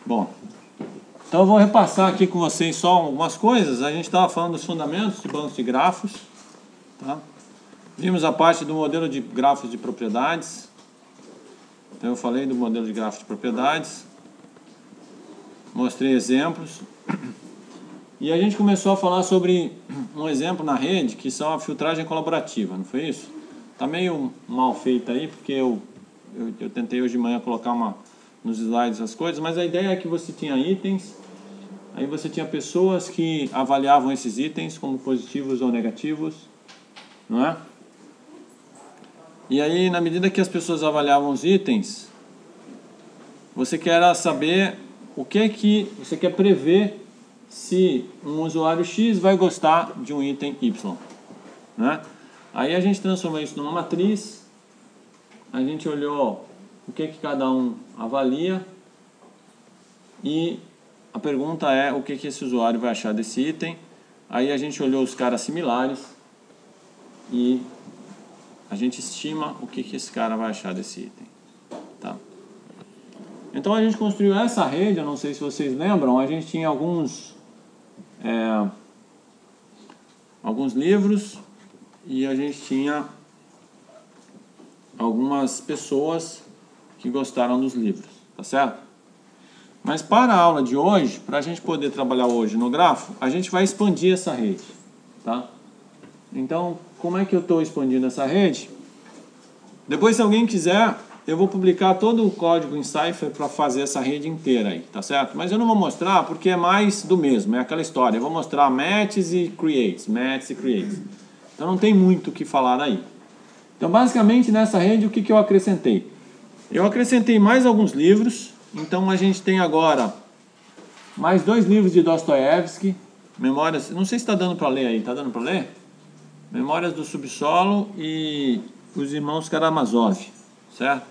Bom, então eu vou repassar aqui com vocês só algumas coisas. A gente estava falando dos fundamentos de bancos de grafos, tá? Vimos a parte do modelo de grafos de propriedades. Então eu falei do modelo de grafos de propriedades, mostrei exemplos. E a gente começou a falar sobre um exemplo na rede, que são a filtragem colaborativa, não foi isso? Tá meio mal feita aí, porque eu tentei hoje de manhã colocar nos slides as coisas, mas a ideia é que você tinha itens, aí você tinha pessoas que avaliavam esses itens como positivos ou negativos, não é? E aí, na medida que as pessoas avaliavam os itens, você quer saber o que você quer prever se um usuário X vai gostar de um item Y, né? Aí a gente transformou isso numa matriz, a gente olhou o que cada um avalia e a pergunta é o que esse usuário vai achar desse item. Aí a gente olhou os caras similares e a gente estima o que esse cara vai achar desse item, tá? Então a gente construiu essa rede, eu não sei se vocês lembram, a gente tinha alguns livros e a gente tinha algumas pessoas que gostaram dos livros, tá certo? Mas para a aula de hoje, para a gente poder trabalhar hoje no grafo, a gente vai expandir essa rede, tá? Então, como é que eu estou expandindo essa rede? Depois, se alguém quiser, eu vou publicar todo o código em Cypher para fazer essa rede inteira aí, tá certo? Mas eu não vou mostrar porque é mais do mesmo, é aquela história. Eu vou mostrar matches e creates, Então não tem muito o que falar aí. Então basicamente nessa rede o que eu acrescentei? Eu acrescentei mais alguns livros, então a gente tem agora mais 2 livros de Dostoiévski, Memórias, não sei se está dando para ler aí, está dando para ler? Memórias do Subsolo e Os Irmãos Karamazov, certo?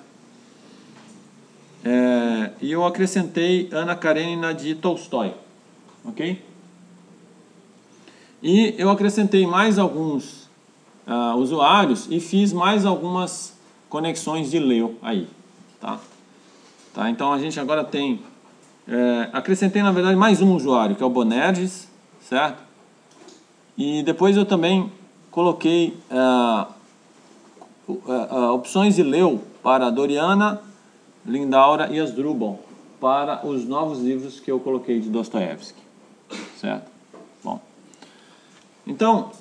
E eu acrescentei Ana Karenina de Tolstói, ok? E eu acrescentei mais alguns usuários e fiz mais algumas conexões de Leo aí, tá? Então a gente agora tem, acrescentei na verdade mais um usuário, que é o Bonerges, certo? E depois eu também coloquei opções de Leo para Doriana, Lindaura e Asdrubal para os novos livros que eu coloquei de Dostoiévski, certo? Bom, então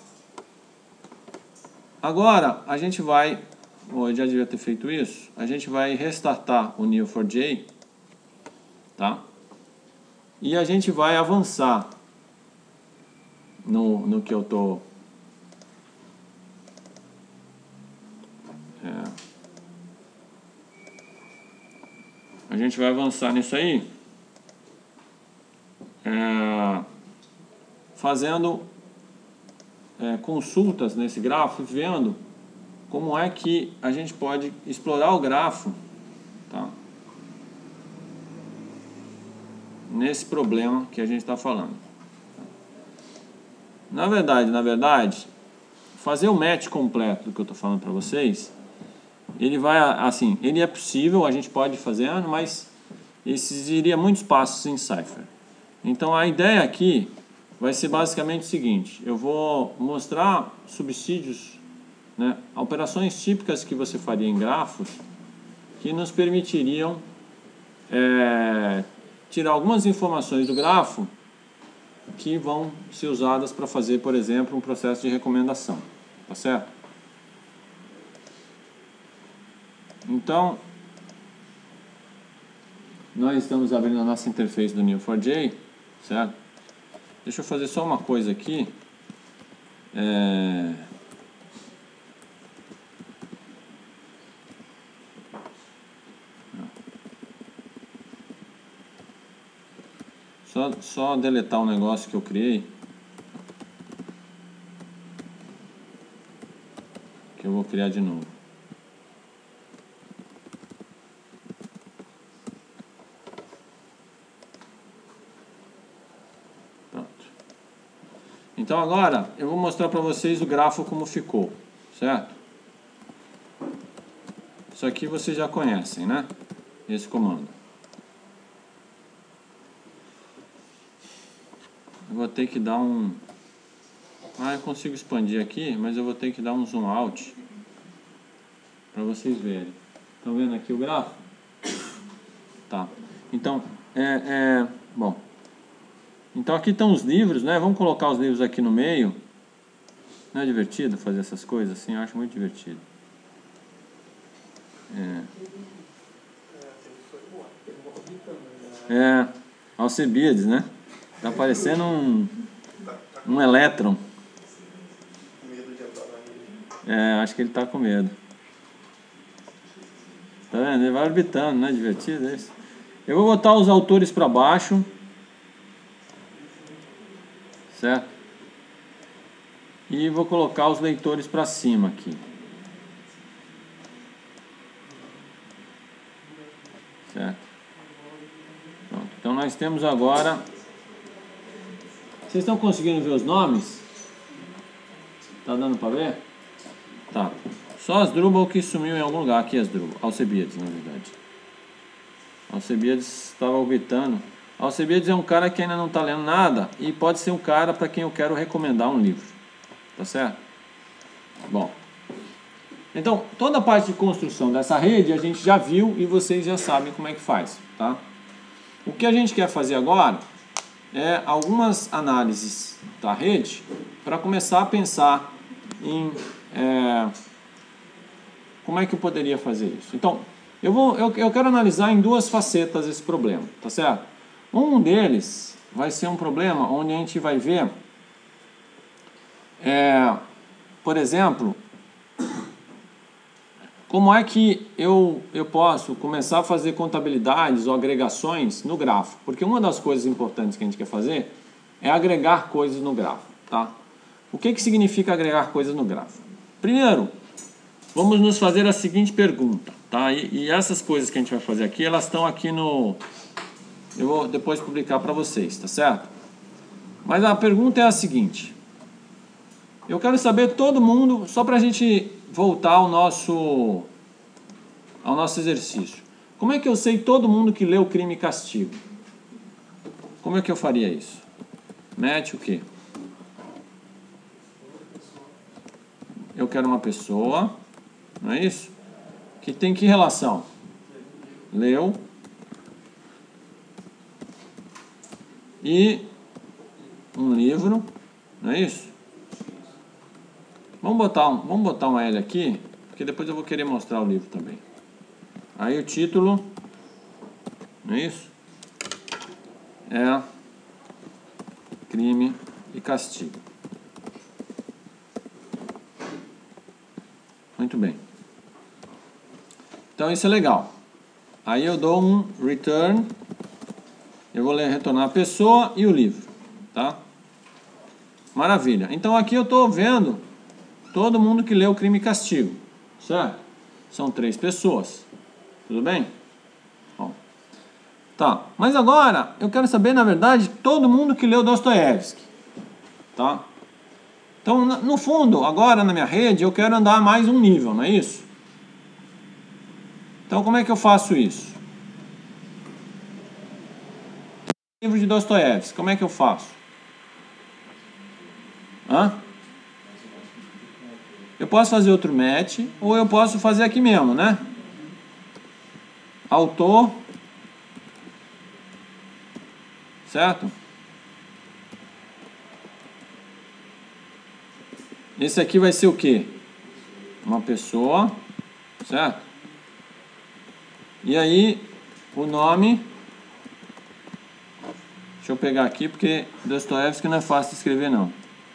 agora a gente vai, eu já devia ter feito isso, a gente vai restartar o Neo4j, tá? E a gente vai avançar no que eu tô a gente vai avançar nisso aí fazendo consultas nesse grafo, vendo como é que a gente pode explorar o grafo, tá? Nesse problema que a gente está falando. Na verdade, fazer o match completo do que eu estou falando para vocês, ele vai assim, ele é possível, a gente pode fazer, mas exigiria muitos passos em Cypher. Então a ideia aqui vai ser basicamente o seguinte: eu vou mostrar subsídios, né, operações típicas que você faria em grafos que nos permitiriam tirar algumas informações do grafo que vão ser usadas para fazer, por exemplo, um processo de recomendação, tá certo? Então, nós estamos abrindo a nossa interface do Neo4j, certo? Deixa eu fazer só uma coisa aqui. Só deletar um negócio que eu criei, que eu vou criar de novo. Pronto. Então agora eu vou mostrar para vocês o grafo como ficou, certo? Isso aqui vocês já conhecem, né? Esse comando. Eu vou ter que dar um... Ah, eu consigo expandir aqui, mas eu vou ter que dar um zoom out para vocês verem. Estão vendo aqui o gráfico? Tá. Então, bom. Então aqui estão os livros, né? Vamos colocar os livros aqui no meio. Não é divertido fazer essas coisas assim? Eu acho muito divertido. Alcebiades, né? Tá parecendo um elétron. Acho que ele tá com medo. Tá vendo? Ele vai orbitando, não é divertido isso? Eu vou botar os autores para baixo. Certo? E vou colocar os leitores para cima aqui. Certo? Pronto. Então nós temos agora... Vocês estão conseguindo ver os nomes? Tá dando para ver? Tá. Só Asdrubal que sumiu em algum lugar. Aqui Asdrubal. Alcebiades, na verdade. Alcebiades estava orbitando. Alcebiades é um cara que ainda não está lendo nada e pode ser um cara para quem eu quero recomendar um livro. Tá certo? Bom. Então, toda a parte de construção dessa rede a gente já viu e vocês já sabem como é que faz, tá? O que a gente quer fazer agora é algumas análises da rede para começar a pensar em como é que eu poderia fazer isso. Então, eu quero analisar em duas facetas esse problema, tá certo? Um deles vai ser um problema onde a gente vai ver, por exemplo, como é que eu posso começar a fazer contabilidades ou agregações no grafo? Porque uma das coisas importantes que a gente quer fazer é agregar coisas no grafo, tá? O que significa agregar coisas no grafo? Primeiro, vamos nos fazer a seguinte pergunta, tá? E essas coisas que a gente vai fazer aqui, elas estão aqui no... Eu vou depois publicar para vocês, tá certo? Mas a pergunta é a seguinte. Eu quero saber todo mundo, só para a gente voltar ao nosso exercício. Como é que eu sei todo mundo que leu Crime e Castigo? Como é que eu faria isso? Mete o quê? Eu quero uma pessoa, não é isso? Que tem que relação? Leu. E um livro, não é isso? Vamos botar um L aqui, porque depois eu vou querer mostrar o livro também. Aí o título, não é isso? É Crime e Castigo. Muito bem. Então isso é legal. Aí eu dou um return. Eu vou retornar a pessoa e o livro, tá? Maravilha. Então aqui eu estou vendo todo mundo que leu Crime e Castigo, certo? São 3 pessoas. Tudo bem? Bom. Tá. Mas agora eu quero saber, na verdade, todo mundo que leu Dostoiévski, tá? Então, no fundo, agora na minha rede, eu quero andar mais um nível, não é isso? Então, como é que eu faço isso? Livro de Dostoiévski, como é que eu faço? Eu posso fazer outro match, ou eu posso fazer aqui mesmo, né? Autor. Certo? Esse aqui vai ser o quê? Uma pessoa, certo? E aí, o nome... Deixa eu pegar aqui, porque Dostoiévski não é fácil de escrever, não.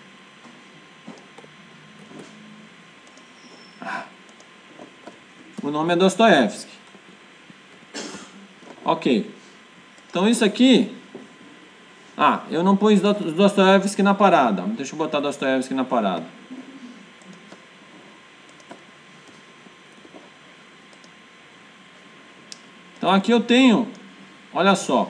O nome é Dostoiévski. Ok. Então isso aqui... eu não pus Dostoiévski na parada. Deixa eu botar Dostoiévski na parada. Então aqui eu tenho... Olha só.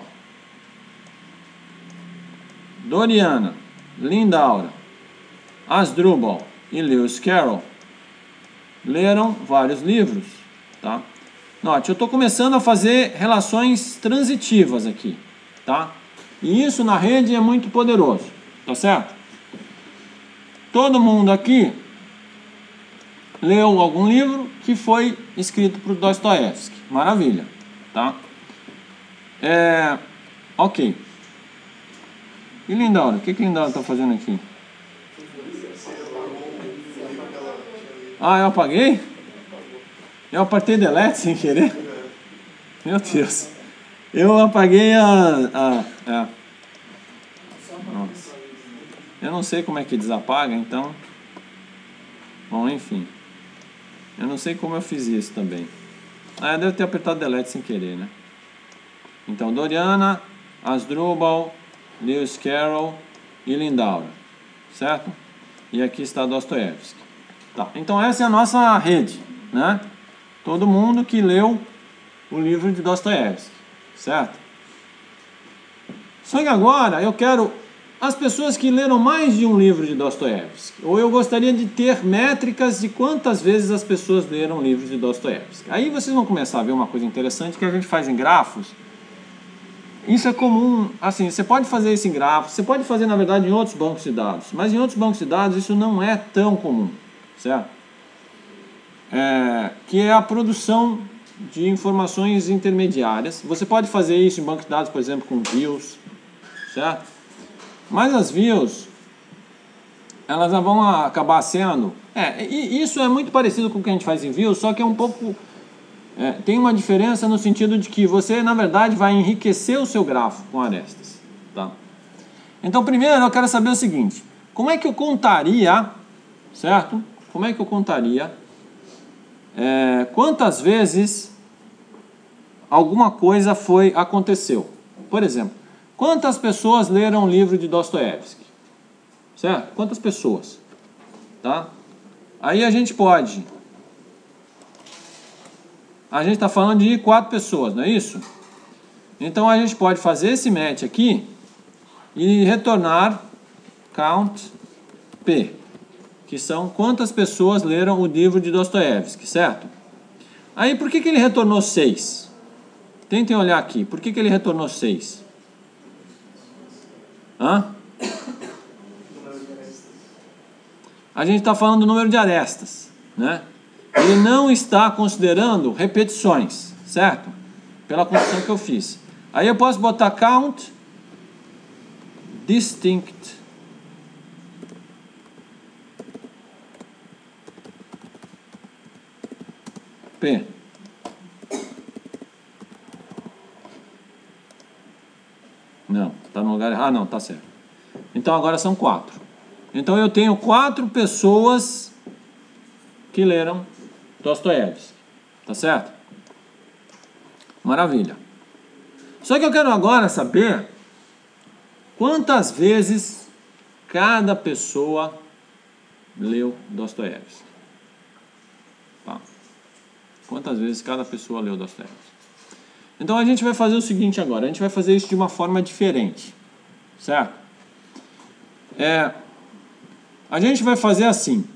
Doriana, Lindaura, Asdrubal e Lewis Carroll leram vários livros, tá? Note, eu estou começando a fazer relações transitivas aqui, tá? E isso na rede é muito poderoso. Tá certo? Todo mundo aqui leu algum livro que foi escrito por Dostoiévski. Maravilha, tá? Ok. E Lindaura? O que Lindaura tá fazendo aqui? Ah, eu apaguei? Eu apertei delete sem querer? Meu Deus. Eu apaguei Nossa. Eu não sei como é que desapaga, então... Bom, enfim. Eu não sei como eu fiz isso também. Eu devo ter apertado delete sem querer, né? Então, Doriana, Asdrubal, Lewis Carroll e Lindaura. Certo? E aqui está Dostoiévski. Tá. Então, essa é a nossa rede, né? Todo mundo que leu o livro de Dostoiévski. Certo? Só que agora eu quero as pessoas que leram mais de um livro de Dostoiévski. Ou eu gostaria de ter métricas de quantas vezes as pessoas leram livros de Dostoiévski. Aí vocês vão começar a ver uma coisa interessante que a gente faz em grafos. Isso é comum, assim, você pode fazer isso em grafos, você pode fazer na verdade em outros bancos de dados, mas em outros bancos de dados isso não é tão comum, certo? Que é a produção de informações intermediárias. Você pode fazer isso em banco de dados, por exemplo, com views, certo? Mas as views, elas vão acabar sendo... isso é muito parecido com o que a gente faz em views, só que é um pouco... tem uma diferença no sentido de que você, na verdade, vai enriquecer o seu grafo com arestas. Tá? Então, primeiro, eu quero saber o seguinte. Como é que eu contaria, certo? Como é que eu contaria quantas vezes alguma coisa aconteceu? Por exemplo, quantas pessoas leram o livro de Dostoiévski? Certo? Quantas pessoas? Tá? Aí a gente pode... A gente está falando de 4 pessoas, não é isso? Então a gente pode fazer esse match aqui e retornar count P, que são quantas pessoas leram o livro de Dostoiévski, certo? Aí por que ele retornou 6? Tentem olhar aqui, por que ele retornou 6? A gente está falando do número de arestas, né? Ele não está considerando repetições, certo? Pela construção que eu fiz. Aí eu posso botar count distinct P. Não, está no lugar errado. Não, tá certo. Então agora são 4. Então eu tenho 4 pessoas que leram Dostoiévski. Tá certo? Maravilha. Só que eu quero agora saber quantas vezes cada pessoa leu Dostoiévski. Tá. Quantas vezes cada pessoa leu Dostoiévski. Então a gente vai fazer o seguinte agora. A gente vai fazer isso de uma forma diferente. Certo? A gente vai fazer assim.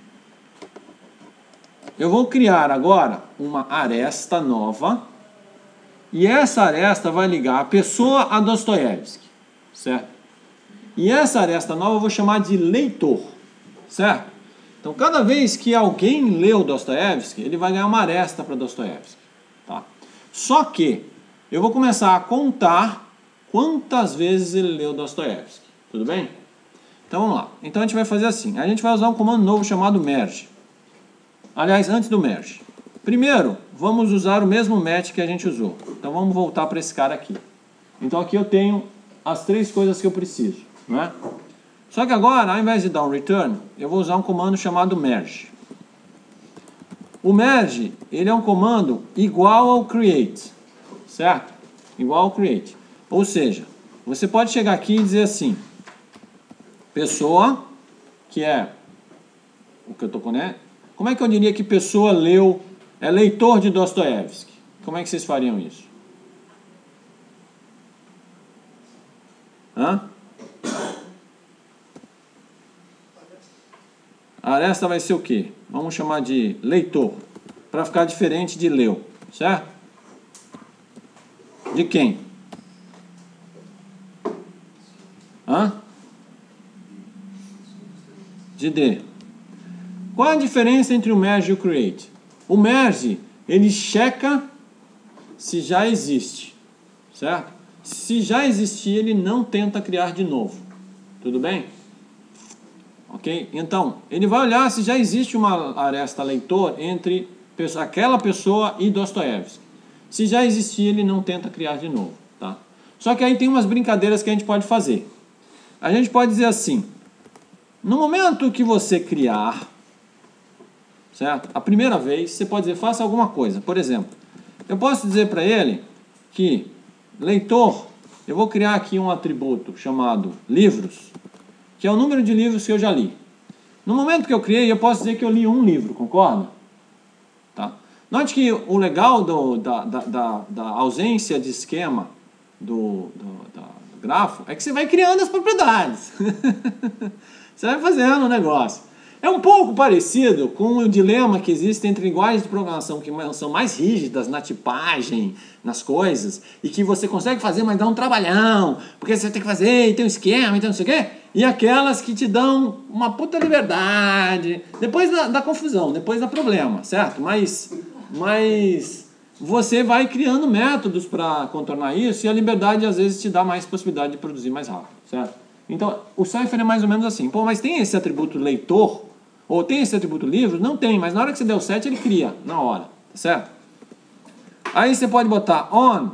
Eu vou criar agora uma aresta nova. E essa aresta vai ligar a pessoa a Dostoiévski. Certo? E essa aresta nova eu vou chamar de leitor. Certo? Então cada vez que alguém leu Dostoiévski, ele vai ganhar uma aresta para Dostoiévski. Tá? Só que eu vou começar a contar quantas vezes ele leu Dostoiévski. Tudo bem? Então vamos lá. Então a gente vai fazer assim. A gente vai usar um comando novo chamado merge. Aliás, antes do merge. Primeiro, vamos usar o mesmo match que a gente usou. Então vamos voltar para esse cara aqui. Então aqui eu tenho as 3 coisas que eu preciso, né? Só que agora, ao invés de dar um return, eu vou usar um comando chamado merge. O merge, ele é um comando igual ao create, certo? Igual ao create. Ou seja, você pode chegar aqui e dizer assim, pessoa, que é o que eu estou com, né? Como é que eu diria que pessoa leu, é leitor de Dostoiévski? Como é que vocês fariam isso? A aresta vai ser o quê? Vamos chamar de leitor, para ficar diferente de leu, certo? De quem? de D. Qual a diferença entre o merge e o create? O merge, ele checa se já existe, certo? Se já existir, ele não tenta criar de novo. Tudo bem? Ok? Então, ele vai olhar se já existe uma aresta leitor entre aquela pessoa e Dostoiévski. Se já existir, ele não tenta criar de novo, tá? Só que aí tem umas brincadeiras que a gente pode fazer. A gente pode dizer assim, no momento que você criar, certo? A primeira vez, você pode dizer, faça alguma coisa. Por exemplo, eu posso dizer para ele que, leitor, eu vou criar aqui um atributo chamado livros, que é o número de livros que eu já li. No momento que eu criei, eu posso dizer que eu li um livro, concorda? Tá? Note que o legal da ausência de esquema do grafo é que você vai criando as propriedades. Você vai fazendo o negócio. É um pouco parecido com o dilema que existe entre linguagens de programação que são mais rígidas na tipagem, nas coisas, e que você consegue fazer, mas dá um trabalhão, porque você tem que fazer, e tem um esquema, então não sei o quê, e aquelas que te dão uma puta liberdade, depois da confusão, depois dá problema, certo? Mas você vai criando métodos para contornar isso, e a liberdade às vezes te dá mais possibilidade de produzir mais rápido, certo? Então, o Cypher é mais ou menos assim. Pô, mas tem esse atributo leitor? Ou tem esse atributo livro? Não tem, mas na hora que você der o set, ele cria, na hora, tá certo? Aí você pode botar on,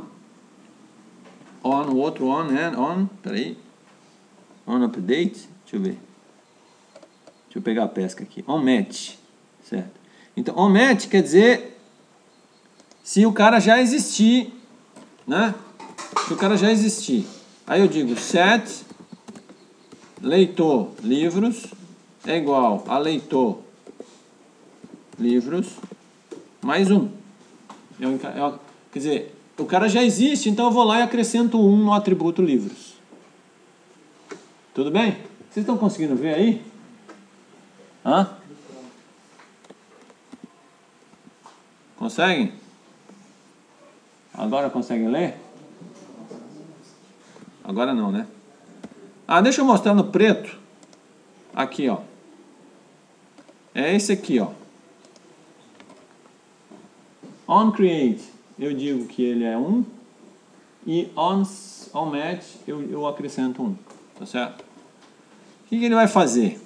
o outro on, né? On, peraí. On update, deixa eu ver. Deixa eu pegar a pesca aqui. On match, certo? Então, on match quer dizer se o cara já existir, né? Se o cara já existir. Aí eu digo set leitor livros é igual a leitor livros mais um. Quer dizer, o cara já existe, então eu vou lá e acrescento um no atributo livros. Tudo bem? Vocês estão conseguindo ver aí? Hã? Conseguem? Agora conseguem ler? Agora não, né? Ah, deixa eu mostrar no preto. Aqui, ó. É esse aqui, ó. On create, eu digo que ele é 1. E on match, eu acrescento 1. Tá certo? O que ele vai fazer?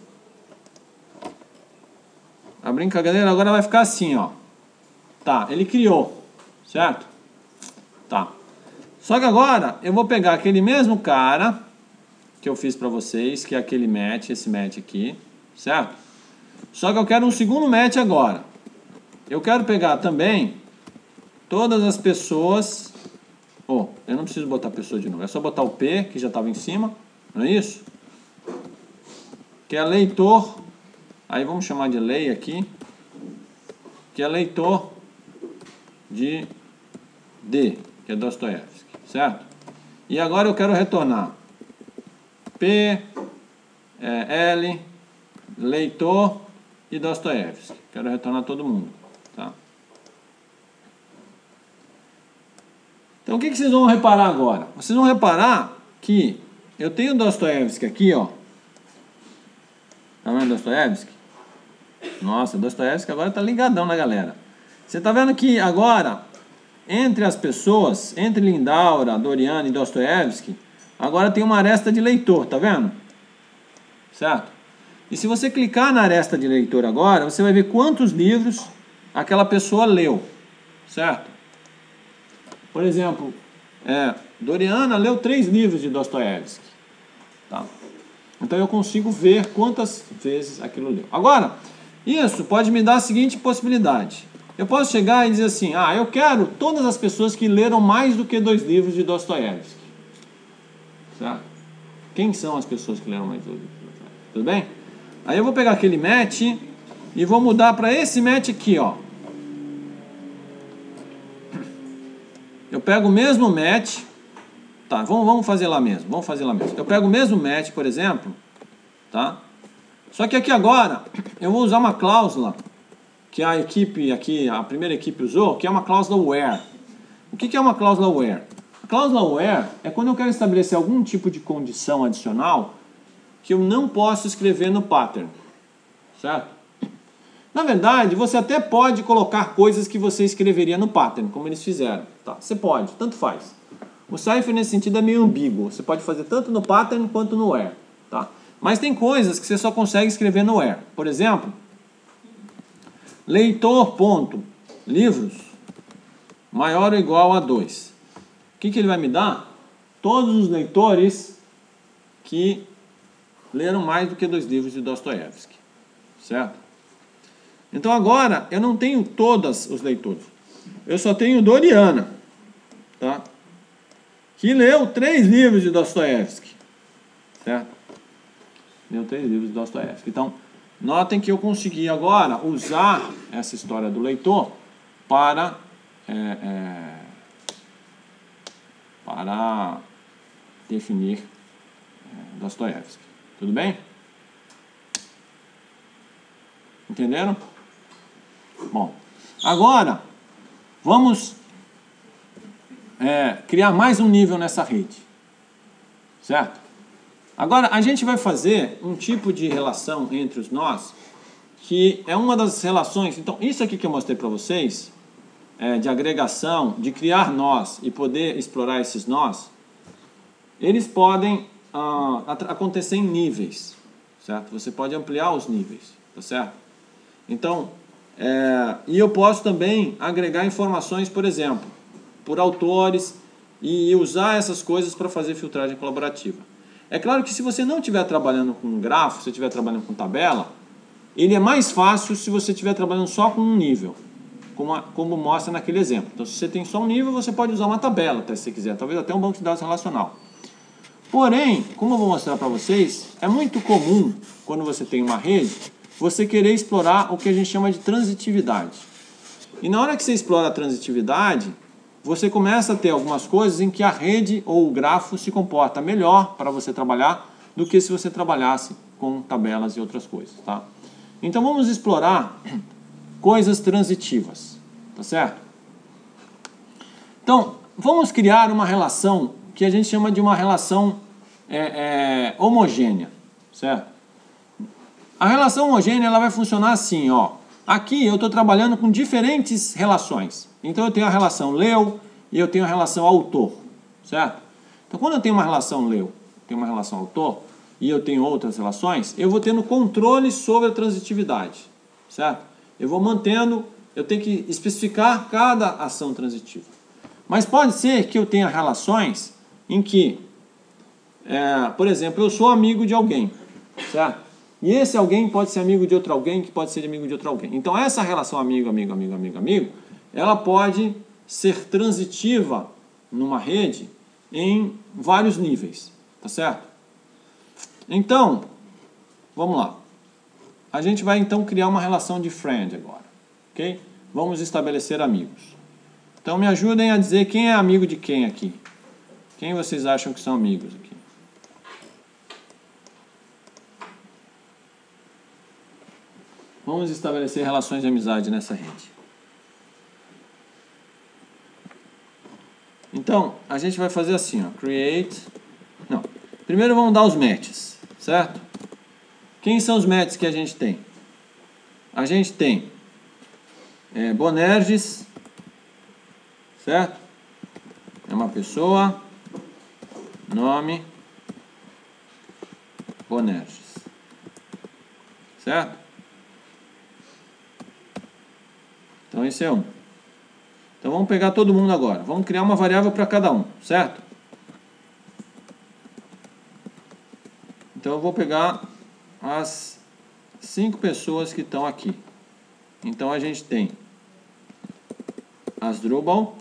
A brincadeira agora vai ficar assim, ó. Tá, ele criou. Certo? Tá. Só que agora eu vou pegar aquele mesmo cara que eu fiz para vocês, que é aquele match, esse match aqui, certo? Só que eu quero um segundo match agora. Eu quero pegar também todas as pessoas. Eu não preciso botar pessoa de novo, é só botar o P, que já estava em cima, não é isso? Que é leitor, aí vamos chamar de lei aqui, que é leitor de D, que é Dostoiévski, certo? E agora eu quero retornar P, L, leitor e Dostoiévski. Quero retornar todo mundo, tá? Então o que vocês vão reparar agora? Vocês vão reparar que eu tenho Dostoiévski aqui, ó. Tá vendo Dostoiévski? Nossa, Dostoiévski agora tá ligadão na galera. Você tá vendo que agora, entre as pessoas, entre Lindaura, Doriana e Dostoiévski, agora tem uma aresta de leitor, tá vendo? Certo? E se você clicar na aresta de leitor agora, você vai ver quantos livros aquela pessoa leu, certo? Por exemplo, Doriana leu 3 livros de Dostoiévski, tá? Então eu consigo ver quantas vezes aquilo leu. Agora, isso pode me dar a seguinte possibilidade. Eu posso chegar e dizer assim, eu quero todas as pessoas que leram mais do que 2 livros de Dostoiévski. Certo? Quem são as pessoas que leram mais 2 livros de Dostoiévski? Tudo bem? Aí eu vou pegar aquele match e vou mudar para esse match aqui, ó. Eu pego o mesmo match. Tá, vamos fazer lá mesmo. Vamos fazer lá mesmo. Eu pego o mesmo match, por exemplo, tá? Só que aqui agora eu vou usar uma cláusula que a equipe aqui, a primeira equipe usou, que é uma cláusula where. O que é uma cláusula where? A cláusula where é quando eu quero estabelecer algum tipo de condição adicional que eu não posso escrever no pattern, certo? Na verdade, você até pode colocar coisas que você escreveria no pattern, como eles fizeram. Tá? Você pode, tanto faz. O Cypher, nesse sentido, é meio ambíguo. Você pode fazer tanto no pattern quanto no where. Tá? Mas tem coisas que você só consegue escrever no where. Por exemplo, leitor.livros maior ou igual a 2. O que ele vai me dar? Todos os leitores que leram mais do que 2 livros de Dostoiévski. Certo? Então agora eu não tenho todos os leitores. Eu só tenho Doriana, tá? Que leu 3 livros de Dostoiévski. Certo? Leu 3 livros de Dostoiévski. Então, notem que eu consegui agora usar essa história do leitor para definir Dostoiévski. Tudo bem? Entenderam? Bom, agora vamos criar mais um nível nessa rede, certo? Agora a gente vai fazer um tipo de relação entre os nós que é uma das relações. Então isso aqui que eu mostrei para vocês, de agregação, de criar nós e poder explorar esses nós, eles podem acontecer em níveis, certo? Você pode ampliar os níveis, tá certo? Então, e eu posso também agregar informações, por exemplo, por autores e usar essas coisas para fazer filtragem colaborativa. É claro que se você não estiver trabalhando com grafo, se você estiver trabalhando com tabela, ele é mais fácil se você estiver trabalhando só com um nível, como mostra naquele exemplo. Então, se você tem só um nível, você pode usar uma tabela, até se você quiser, talvez até um banco de dados relacional. Porém, como eu vou mostrar para vocês, é muito comum, quando você tem uma rede, você querer explorar o que a gente chama de transitividade. E na hora que você explora a transitividade, você começa a ter algumas coisas em que a rede ou o grafo se comporta melhor para você trabalhar do que se você trabalhasse com tabelas e outras coisas, tá? Então vamos explorar coisas transitivas, tá certo? Então, vamos criar uma relação que a gente chama de uma relação homogênea, certo? A relação homogênea ela vai funcionar assim, ó. Aqui eu estou trabalhando com diferentes relações. Então eu tenho a relação leu e eu tenho a relação autor, certo? Então quando eu tenho uma relação leu, tenho uma relação autor e eu tenho outras relações, eu vou tendo controle sobre a transitividade, certo? Eu vou mantendo, eu tenho que especificar cada ação transitiva. Mas pode ser que eu tenha relações em que, por exemplo, eu sou amigo de alguém, certo? E esse alguém pode ser amigo de outro alguém, que pode ser amigo de outro alguém. Então essa relação amigo, amigo, amigo, amigo, amigo, ela pode ser transitiva numa rede em vários níveis, tá certo? Então, vamos lá. A gente vai então criar uma relação de friend agora, ok? Vamos estabelecer amigos. Então me ajudem a dizer quem é amigo de quem aqui. Quem vocês acham que são amigos aqui? Vamos estabelecer relações de amizade nessa rede. Então, a gente vai fazer assim, ó, create... Não, primeiro vamos dar os matches, certo? Quem são os matches que a gente tem? A gente tem Bonerges, certo? É uma pessoa, nome, Bonerges, certo? Então esse é um. Então vamos pegar todo mundo agora. Vamos criar uma variável para cada um, certo? Então eu vou pegar as 5 pessoas que estão aqui. Então a gente tem Asdrubal,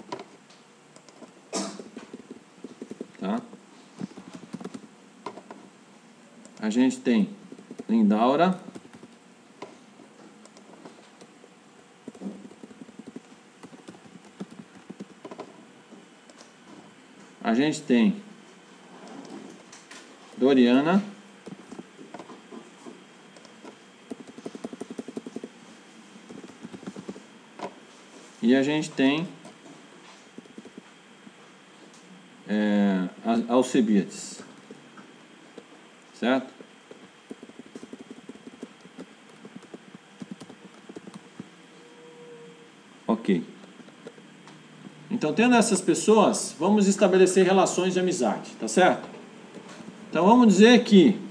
tá? A gente tem Lindaura, a gente tem Doriana, e a gente tem Alcibiades, certo? Ok. Então, tendo essas pessoas, vamos estabelecer relações de amizade, tá certo? Então, vamos dizer que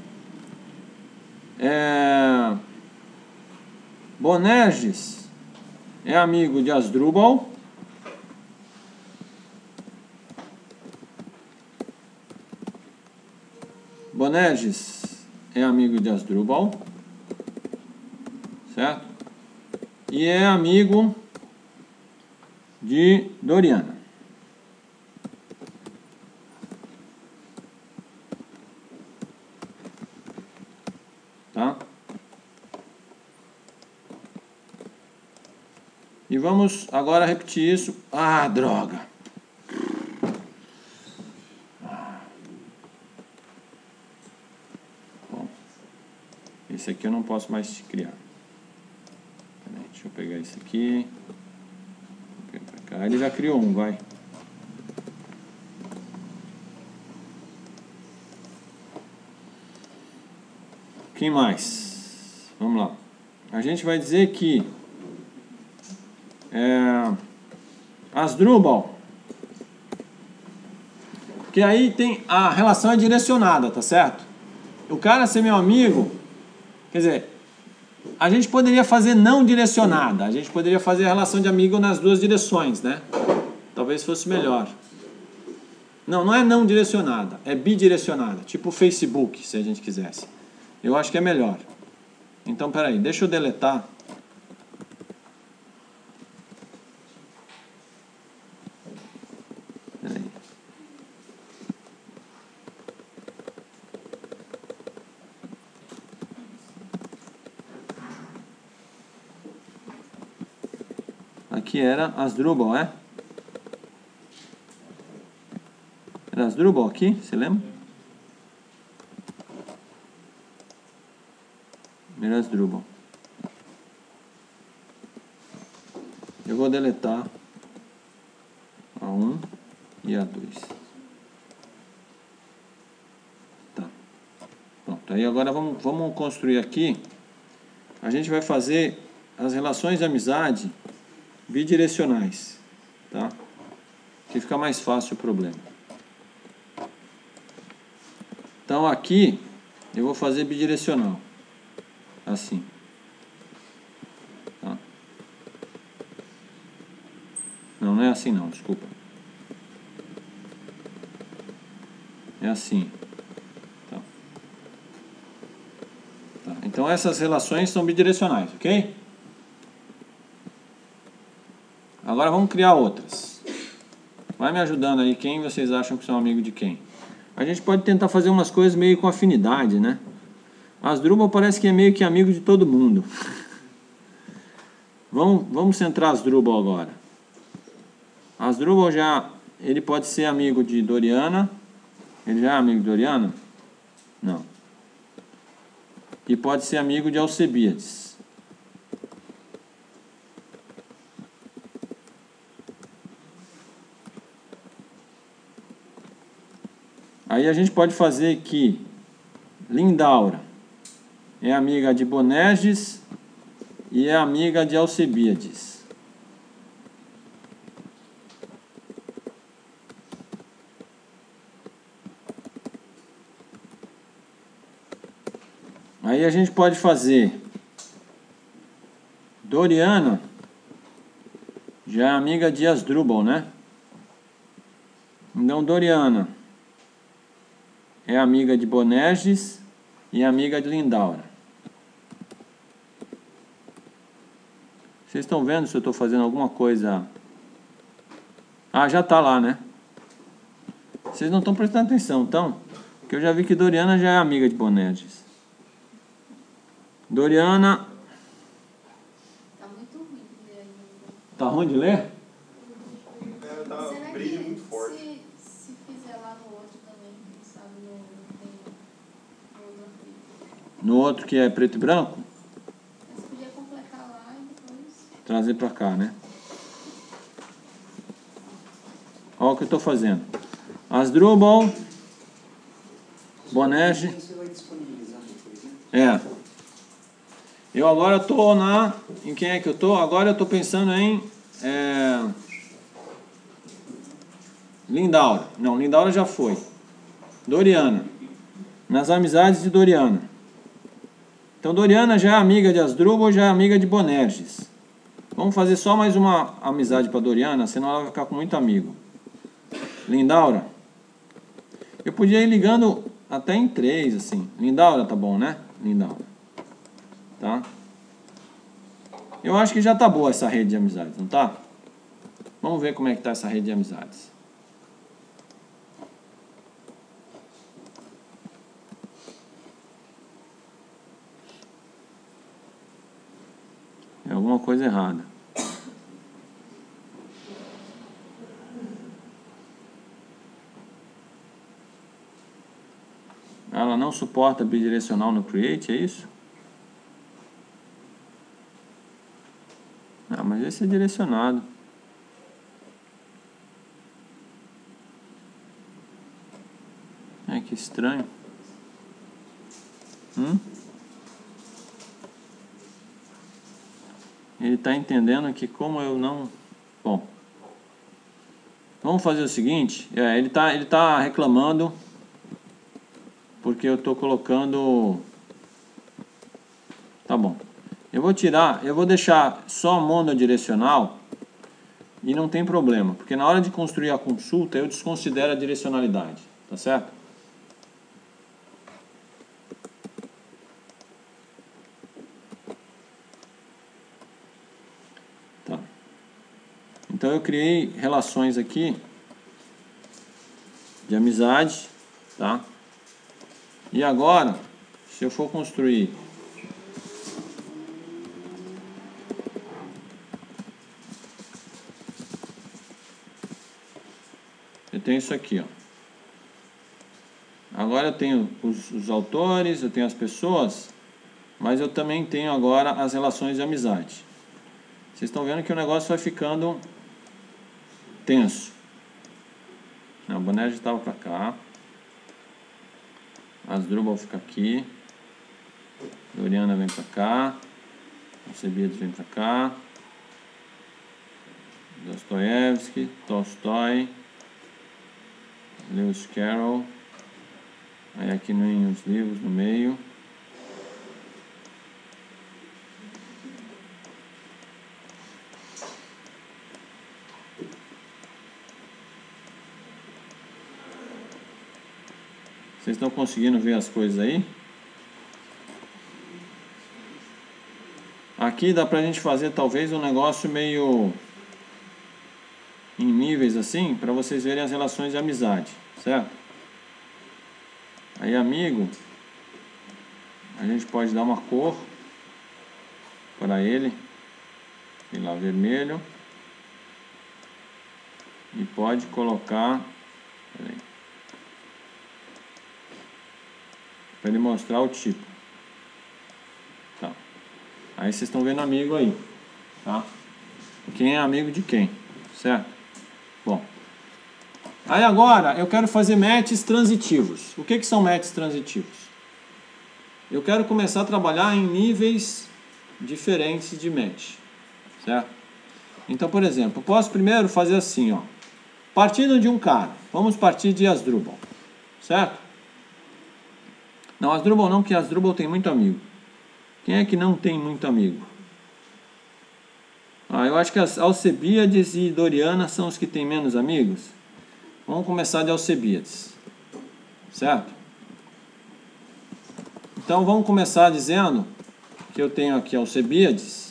Bonerges é amigo de Asdrubal. Bonerges é amigo de Asdrubal, certo? E é amigo de Doriana. Tá? E vamos agora repetir isso. Ah, droga! Bom, esse aqui eu não posso mais criar. Peraí, deixa eu pegar esse aqui. Vou pegar pra cá. Ele já criou um, vai. Quem mais? Vamos lá. A gente vai dizer que Asdrubal, que aí tem a relação é direcionada, tá certo? O cara ser meu amigo, quer dizer, a gente poderia fazer não direcionada, a gente poderia fazer a relação de amigo nas duas direções, né? Talvez fosse melhor. Não, não é não direcionada, é bidirecionada, tipo o Facebook, se a gente quisesse. Eu acho que é melhor. Então, peraí, deixa eu deletar. Peraí. Aqui era Asdrubal, é? Era Asdrubal aqui, você lembra? Era Asdrubal. Eu vou deletar a 1 e a 2. Tá. Pronto. Aí agora vamos construir aqui. A gente vai fazer as relações de amizade bidirecionais, tá? Que fica mais fácil o problema. Então aqui eu vou fazer bidirecional. Assim. Tá? Não, não é assim não, desculpa. É assim. Tá. Tá. Então essas relações são bidirecionais, ok? Agora vamos criar outras. Vai me ajudando aí, quem vocês acham que são amigos de quem? A gente pode tentar fazer umas coisas meio com afinidade, né? Asdrubal parece que é meio que amigo de todo mundo. Vamos centrar Asdrubal agora. Asdrubal ele pode ser amigo de Doriana. Ele já é amigo de Doriana? Não. E pode ser amigo de Alcebiades. Aí a gente pode fazer que Lindaura é amiga de Bonerges e é amiga de Alcebiades. Aí a gente pode fazer Doriana já é amiga de Asdrubal, né? Então Doriana é amiga de Bonerges e amiga de Lindaura. Vocês estão vendo se eu estou fazendo alguma coisa? Ah, já está lá, né? Vocês não estão prestando atenção, então? Porque eu já vi que Doriana já é amiga de Bonerges. Doriana... Tá muito ruim de ler ainda. Tá ruim de ler? Tá um brilho muito forte. Se fizer lá no outro também, quem sabe no outro arquivo. No outro que é preto e branco? Mas podia completar lá e depois... Trazer pra cá, né? Olha o que eu tô fazendo. Asdrubal, Bonerges. Você vai disponibilizar depois, né? É. Eu agora tô em quem é que eu tô? Agora eu tô pensando em Lindaura. Não, Lindaura já foi. Doriana. Nas amizades de Doriana. Então, Doriana já é amiga de Asdrubal, já é amiga de Bonerges. Vamos fazer só mais uma amizade para Doriana, senão ela vai ficar com muito amigo. Lindaura. Eu podia ir ligando até em 3, assim. Lindaura, tá bom, né? Lindaura. Tá? Eu acho que já tá boa essa rede de amizades, não tá? Vamos ver como é que tá essa rede de amizades. É alguma coisa errada. Ela não suporta bidirecional no Create, é isso? Ah, mas esse é direcionado. Ai, que estranho. Ele está entendendo que como eu não... Bom, vamos fazer o seguinte. Ele tá reclamando porque eu estou colocando... Tá bom. Eu vou deixar só monodirecional e não tem problema, porque na hora de construir a consulta eu desconsidero a direcionalidade, tá certo? Tá. Então eu criei relações aqui de amizade, tá? E agora, se eu for construir eu tenho isso aqui, ó. Agora eu tenho os autores, eu tenho as pessoas, mas eu também tenho agora as relações de amizade. Vocês estão vendo que o negócio vai ficando tenso. O Bonerges estava para cá. Asdrubal fica aqui. Doriana vem para cá. Alcebiades vem para cá. Dostoiévski, Tolstói, Lewis Carroll. Aí aqui nos livros no meio. Vocês estão conseguindo ver as coisas aí? Aqui dá pra gente fazer talvez um negócio meio em níveis assim, para vocês verem as relações de amizade, certo? Aí amigo, a gente pode dar uma cor para ele, sei lá, vermelho, e pode colocar, para ele mostrar o tipo. Tá. Aí vocês estão vendo amigo aí, tá? Quem é amigo de quem, certo? Bom. Aí agora eu quero fazer matches transitivos. O que são matches transitivos? Eu quero começar a trabalhar em níveis diferentes de match, certo? Então, por exemplo, eu posso primeiro fazer assim, ó. Partindo de um cara, vamos partir de Asdrubal, certo? Não, Asdrubal não, porque Asdrubal tem muito amigo. Quem é que não tem muito amigo? Eu acho que as Alcebiades e Doriana são os que têm menos amigos. Vamos começar de Alcebiades, certo? Então vamos começar dizendo que eu tenho aqui Alcebiades,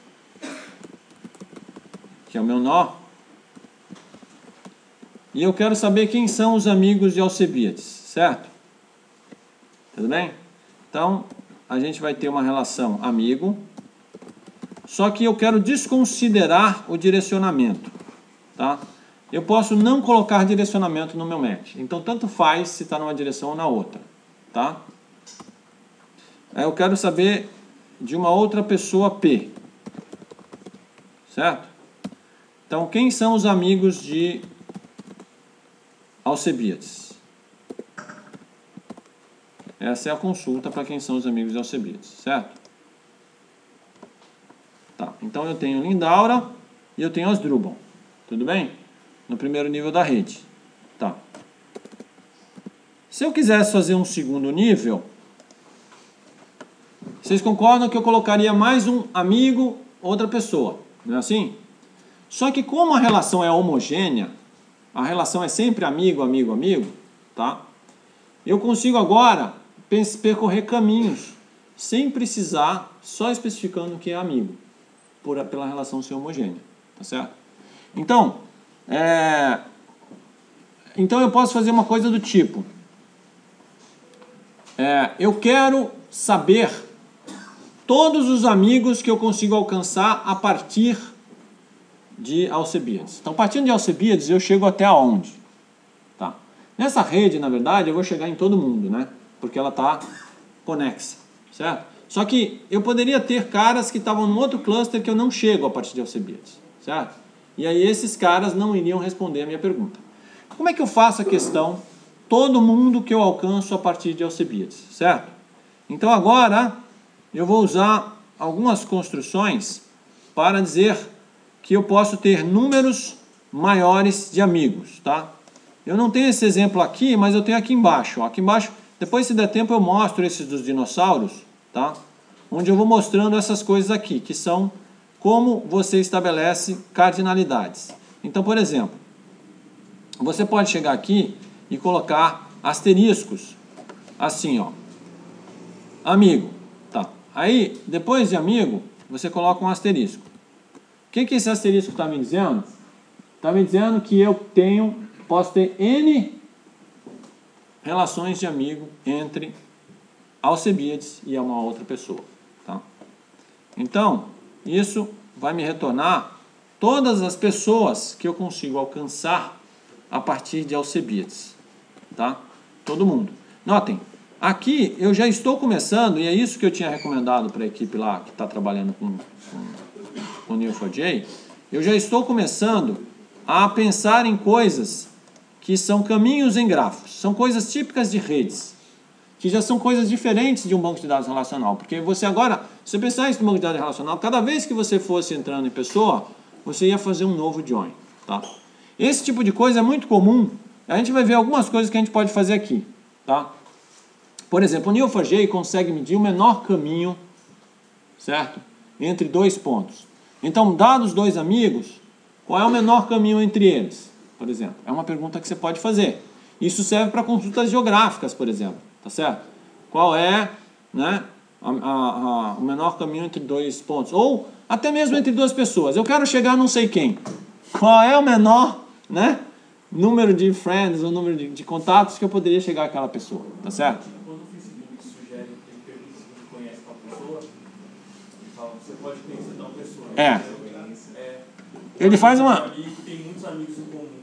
que é o meu nó, e eu quero saber quem são os amigos de Alcebiades, certo? Tudo bem? Então a gente vai ter uma relação amigo, só que eu quero desconsiderar o direcionamento, tá? Eu posso não colocar direcionamento no meu match. Então, tanto faz se está numa direção ou na outra, tá? Aí eu quero saber de uma outra pessoa P, certo? Então, quem são os amigos de Alcebiades? Essa é a consulta para quem são os amigos de Alcebiades, certo? Tá, então eu tenho Lindaura, e eu tenho Asdrubal. Tudo bem? No primeiro nível da rede. Tá. Se eu quisesse fazer um segundo nível, vocês concordam que eu colocaria mais um amigo, outra pessoa, não é assim? Só que como a relação é homogênea, a relação é sempre amigo, amigo, amigo, tá? Eu consigo agora percorrer caminhos sem precisar, só especificando que é amigo, pela relação ser homogênea, tá certo? Então eu posso fazer uma coisa do tipo, eu quero saber todos os amigos que eu consigo alcançar a partir de Alcebiades. Então, partindo de Alcebiades, eu chego até aonde? Tá. Nessa rede, na verdade, eu vou chegar em todo mundo, né? Porque ela está conexa, certo? Só que eu poderia ter caras que estavam no outro cluster que eu não chego a partir de Alcebiades, certo? E aí esses caras não iriam responder a minha pergunta. Como é que eu faço a questão todo mundo que eu alcanço a partir de Alcebiades, certo? Então agora eu vou usar algumas construções para dizer que eu posso ter números maiores de amigos, tá? Eu não tenho esse exemplo aqui, mas eu tenho aqui embaixo. Ó. Aqui embaixo, depois se der tempo eu mostro esses dos dinossauros, tá? Onde eu vou mostrando essas coisas aqui, que são como você estabelece cardinalidades. Então, por exemplo, você pode chegar aqui e colocar asteriscos, assim, ó, amigo, tá? Aí, depois de amigo, você coloca um asterisco. O que esse asterisco está me dizendo? Está me dizendo que eu posso ter N relações de amigo entre Alcebiades e uma outra pessoa, tá? Então, isso vai me retornar todas as pessoas que eu consigo alcançar a partir de Alcebiades, tá? Todo mundo. Notem, aqui eu já estou começando, e é isso que eu tinha recomendado para a equipe lá que está trabalhando com Neo4j, eu já estou começando a pensar em coisas que são caminhos em grafos, são coisas típicas de redes, que já são coisas diferentes de um banco de dados relacional, porque você agora, se você pensar isso no banco de dados relacional, cada vez que você fosse entrando em pessoa, você ia fazer um novo join, tá? Esse tipo de coisa é muito comum, a gente vai ver algumas coisas que a gente pode fazer aqui, tá? Por exemplo, o Neo4j consegue medir o menor caminho, certo? Entre dois pontos. Então, dados dois amigos, qual é o menor caminho entre eles, por exemplo? É uma pergunta que você pode fazer. Isso serve para consultas geográficas, por exemplo, tá certo? Qual é, né, o menor caminho entre dois pontos? Ou até mesmo entre duas pessoas. Eu quero chegar a não sei quem. Qual é o menor, né, número de friends, ou número de contatos que eu poderia chegar àquela pessoa, tá certo? Quando o Facebook sugere que ele pergunta se você conhece tal pessoa, ele fala, você pode conhecer tal pessoa. Ele faz uma... Tem muitos amigos em comum.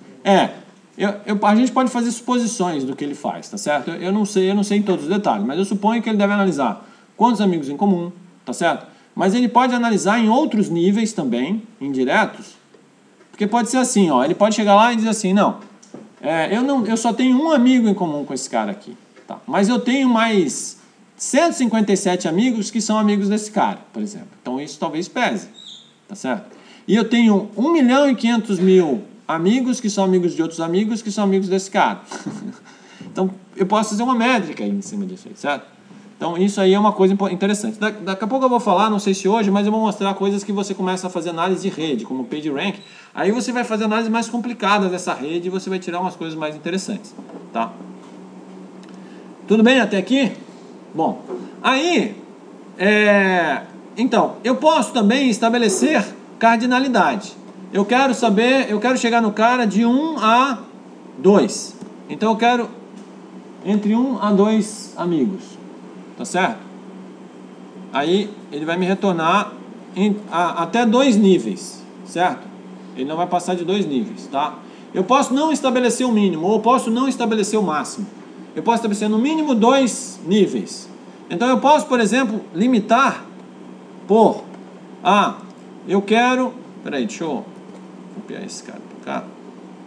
A gente pode fazer suposições do que ele faz, tá certo? Eu não sei em todos os detalhes, mas eu suponho que ele deve analisar quantos amigos em comum, tá certo? Mas ele pode analisar em outros níveis também, indiretos, porque pode ser assim, ó, ele pode chegar lá e dizer assim, não, eu só tenho um amigo em comum com esse cara aqui, tá? Mas eu tenho mais 157 amigos que são amigos desse cara, por exemplo. Então isso talvez pese, tá certo? E eu tenho 1.500.000 amigos que são amigos de outros amigos que são amigos desse cara. Então, eu posso fazer uma métrica aí em cima disso aí, certo? Então, isso aí é uma coisa interessante. Daqui a pouco eu vou falar, não sei se hoje, mas eu vou mostrar coisas que você começa a fazer análise de rede, como o PageRank. Aí você vai fazer análise mais complicada dessa rede e você vai tirar umas coisas mais interessantes, tá? Tudo bem até aqui? Bom, aí, então, eu posso também estabelecer cardinalidade. Eu quero chegar no cara de 1 a 2. Então eu quero entre 1 a 2 amigos. Tá certo? Aí ele vai me retornar até 2 níveis, certo? Ele não vai passar de 2 níveis, tá? Eu posso não estabelecer o mínimo, ou eu posso não estabelecer o máximo. Eu posso estabelecer no mínimo 2 níveis. Então eu posso, por exemplo, limitar por eu quero... Peraí, deixa eu copiar esse cara para cá.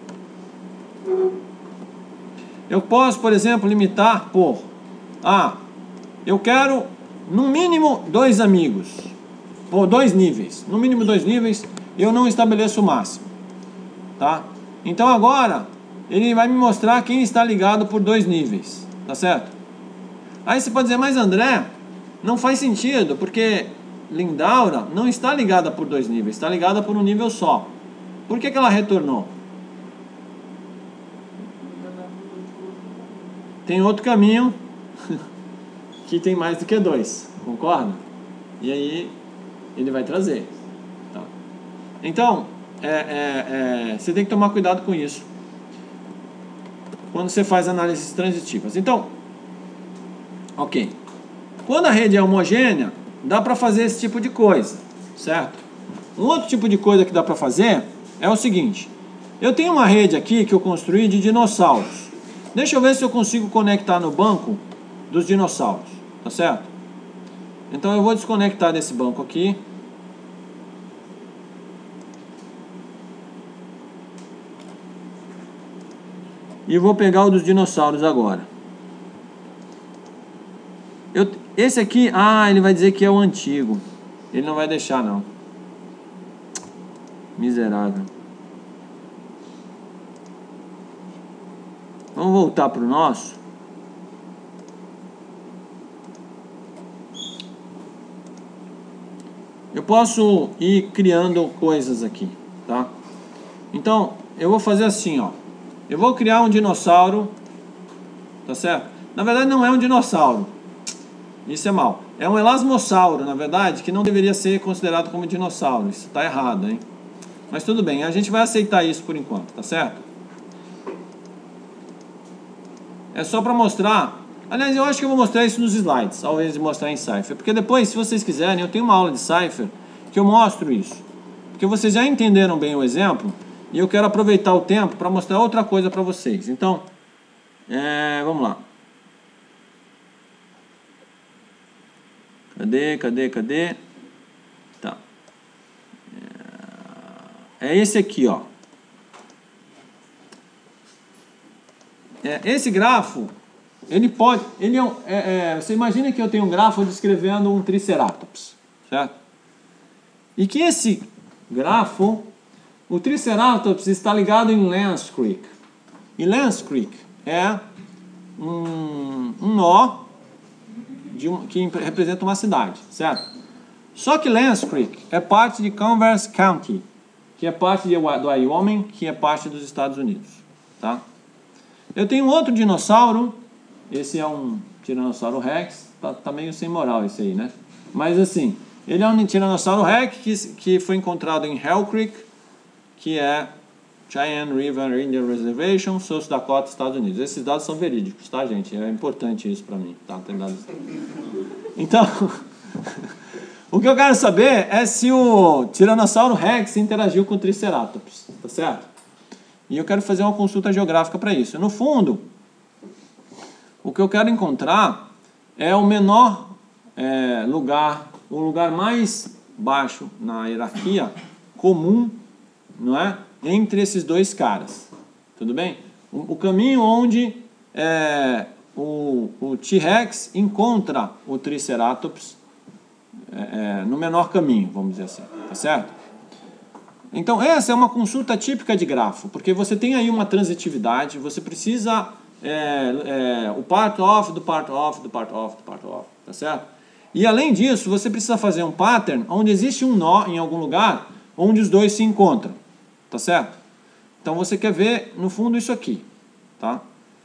Eu posso, por exemplo, limitar por... eu quero, no mínimo, 2 amigos. Por 2 níveis. No mínimo 2 níveis. eu não estabeleço o máximo, tá? Então agora ele vai me mostrar quem está ligado por 2 níveis, tá certo? Aí você pode dizer, mas André, não faz sentido, porque Lindaura não está ligada por 2 níveis, está ligada por um nível só. Por que ela retornou? Tem outro caminho que tem mais do que 2, concorda? E aí ele vai trazer, tá? Então você tem que tomar cuidado com isso quando você faz análises transitivas. Então, ok, quando a rede é homogênea, dá para fazer esse tipo de coisa, certo? Um outro tipo de coisa que dá para fazer é o seguinte: eu tenho uma rede aqui que eu construí de dinossauros. Deixa eu ver se eu consigo conectar no banco dos dinossauros, tá certo? Então eu vou desconectar desse banco aqui. E vou pegar o dos dinossauros agora. Esse aqui, ele vai dizer que é o antigo. Ele não vai deixar não. Miserável. Vamos voltar para o nosso. Eu posso ir criando coisas aqui, tá? Então, eu vou fazer assim, ó. Eu vou criar um dinossauro, tá certo? Na verdade não é um dinossauro. Isso é mal. É um elasmossauro, na verdade, que não deveria ser considerado como dinossauro. Isso tá errado, hein? Mas tudo bem, a gente vai aceitar isso por enquanto, tá certo? É só para mostrar. Aliás, eu acho que eu vou mostrar isso nos slides, ao invés de mostrar em Cypher. Porque depois, se vocês quiserem, eu tenho uma aula de Cypher que eu mostro isso. Porque vocês já entenderam bem o exemplo e eu quero aproveitar o tempo para mostrar outra coisa para vocês. Então, vamos lá. Cadê? Tá. É esse aqui, ó. Esse grafo, você imagina que eu tenho um grafo descrevendo um Triceratops, certo? E que esse grafo, o Triceratops está ligado em Lance Creek. E Lance Creek é um nó que representa uma cidade, certo? Só que Lance Creek é parte de Converse County, que é parte do Wyoming, que é parte dos Estados Unidos, tá? Eu tenho outro dinossauro, esse é um Tiranossauro Rex, tá meio sem moral esse aí, né? Mas assim, ele é um Tiranossauro Rex que foi encontrado em Hell Creek, que é Cheyenne River Indian Reservation, South Dakota, Estados Unidos. Esses dados são verídicos, tá, gente? É importante isso para mim, tá? Tem dados. Então, o que eu quero saber é se o Tiranossauro Rex interagiu com o Triceratops, tá certo? E eu quero fazer uma consulta geográfica para isso. No fundo, o que eu quero encontrar é o menor lugar, o lugar mais baixo na hierarquia comum, não é? Entre esses dois caras. Tudo bem? O caminho onde o T-Rex encontra o Triceratops no menor caminho, vamos dizer assim. Tá certo? Então essa é uma consulta típica de grafo, porque você tem aí uma transitividade, você precisa o part of do part of do part of do part of, tá certo? E além disso, você precisa fazer um pattern onde existe um nó em algum lugar onde os dois se encontram, tá certo? Então você quer ver no fundo isso aqui, tá?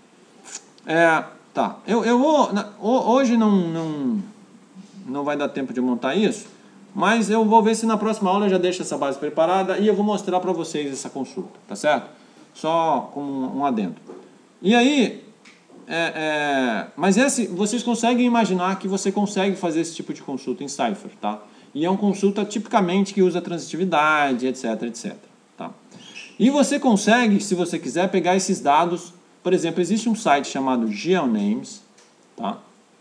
Tá. Eu vou hoje não vai dar tempo de montar isso. Mas eu vou ver se na próxima aula eu já deixo essa base preparada e eu vou mostrar para vocês essa consulta, tá certo? Só com um adendo. E aí, mas vocês conseguem imaginar que você consegue fazer esse tipo de consulta em Cypher, tá? E é uma consulta tipicamente que usa transitividade, etc, etc, tá? E você consegue, se você quiser, pegar esses dados. Por exemplo, existe um site chamado GeoNames, tá?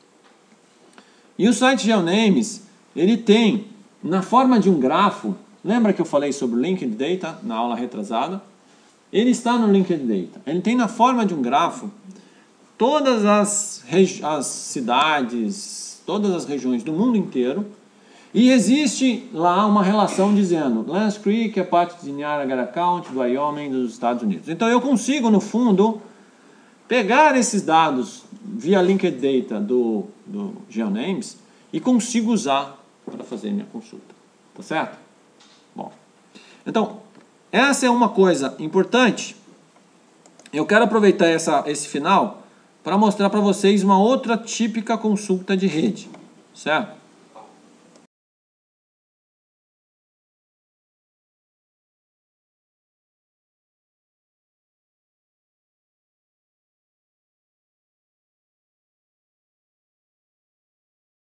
E o site GeoNames, ele tem na forma de um grafo. Lembra que eu falei sobre o Linked Data na aula retrasada? Ele está no Linked Data. Ele tem na forma de um grafo todas as cidades, todas as regiões do mundo inteiro. E existe lá uma relação dizendo Lance Creek é parte de Niagara County, do Wyoming, dos Estados Unidos. Então eu consigo, no fundo, pegar esses dados via Linked Data do GeoNames e consigo usar para fazer minha consulta. Tá certo? Bom, então, essa é uma coisa importante. Eu quero aproveitar esse final para mostrar para vocês uma outra típica consulta de rede. Certo?